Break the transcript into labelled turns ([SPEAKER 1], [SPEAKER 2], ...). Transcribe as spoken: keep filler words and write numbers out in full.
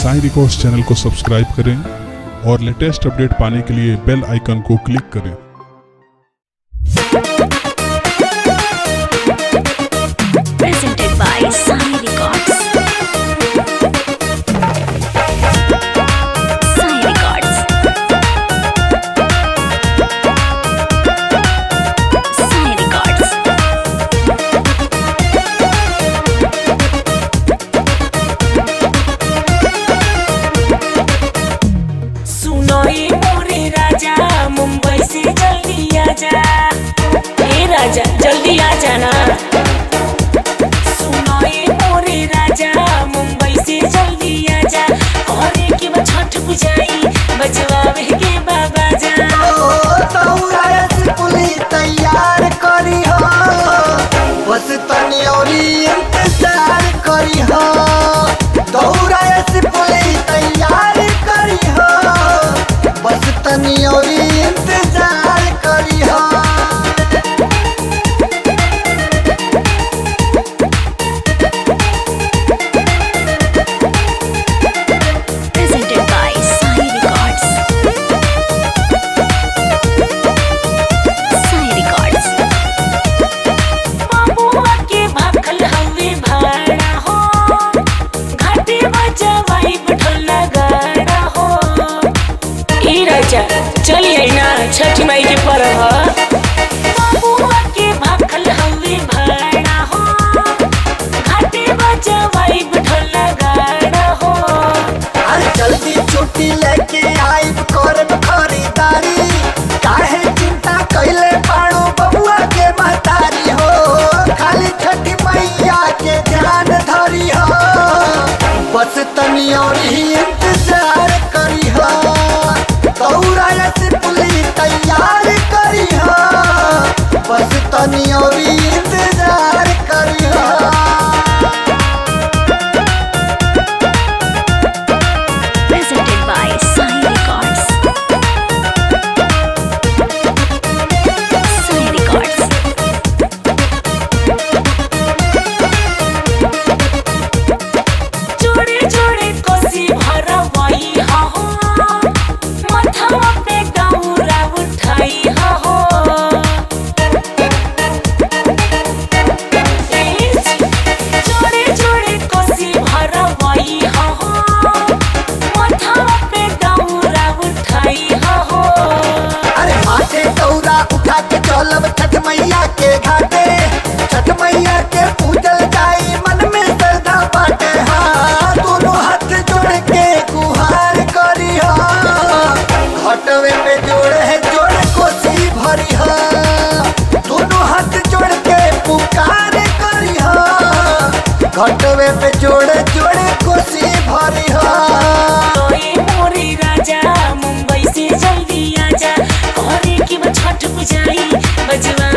[SPEAKER 1] साई records channel को subscribe करें और लेटेस्ट अपडेट पाने के लिए बेल आइकन को क्लिक करें।
[SPEAKER 2] Presented by Sai Records. Sai Records. Sai Records.
[SPEAKER 3] सुनो ये मोरे राजा, मुंबई से जल्दी आजा। ए राजा जल्दी आजा ना। सुनो ये मोरे राजा, मुंबई से जल्दी आजा। और के बाद छठ पूजाई बजवावे के बाबा जा।
[SPEAKER 4] तैयार करी हो, बस तनी औरी इंतजार करी हो। दौड़ा से पुली तैयार करी हो, बस तनी औरी इंतजार करी हो।
[SPEAKER 2] Presented by Sai Records. Sai Records.
[SPEAKER 3] बाबुआ के भाखल हवे भाड़ा हो, घाटे बजवाई बैठल गाड़ा हो। ई राजा चलिए ना, छठ माई के पर्व ह। बाबुआ के भाखल हवे भाड़ा हो, घाटे बजवाई बैठल गाड़ा हो।
[SPEAKER 4] आज जल्दी छुट्टी लेके आइब करब खरीदारी। काहे चिंता कैले पाड़ो बबुआ के महतारी हो। खाली छठी मैया के ध्यान धरी हो, बस तनी और ही इंतजार करी हो। दौड़ा से पुली तैयार करी हो, बस तनी और ही इंतजार करी हो।
[SPEAKER 2] Presented by Sai Records. Sai Records.
[SPEAKER 3] जोड़े जोड़े कोसी भरवाई हो, माथवा पे दौरा उठाई हो। जोड़े जोड़े कोसी भरवाई हो, माथवा पे दौरा उठाई हो।
[SPEAKER 4] अरे माथे दौरा उठा के चलब छठ मैया के घाटे। छठ मैया के पूजल जाई, मन में श्रद्धा बाटे। हाँ, दोनों हाथ जोड़ के गुहार करी हो। घटवे पे जोड़े है जोड़ कोसी भरी हो। दोनों हाथ जोड़ के पुकार करी हो। घटवे पे जोड़े जोड़े कोसी भरी हो।
[SPEAKER 3] ओए मोरे राजा, मुंबई से जल्दी आजा। और के बाद छठ पूजाई बजवा